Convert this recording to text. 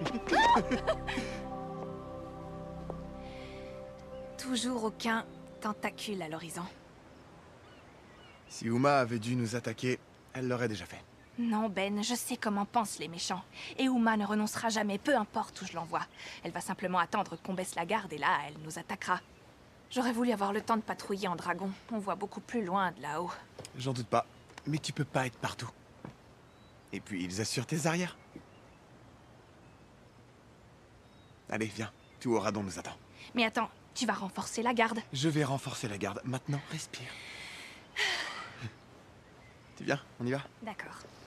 Toujours aucun tentacule à l'horizon. Si Uma avait dû nous attaquer, elle l'aurait déjà fait. Non, Ben, je sais comment pensent les méchants. Et Uma ne renoncera jamais, peu importe où je l'envoie. Elle va simplement attendre qu'on baisse la garde et là, elle nous attaquera. J'aurais voulu avoir le temps de patrouiller en dragon. On voit beaucoup plus loin de là-haut. J'en doute pas, mais tu peux pas être partout. Et puis, ils assurent tes arrières. Allez, viens, tout au radon nous attend. Mais attends, tu vas renforcer la garde. Je vais renforcer la garde. Maintenant, respire. Tu viens, on y va? D'accord.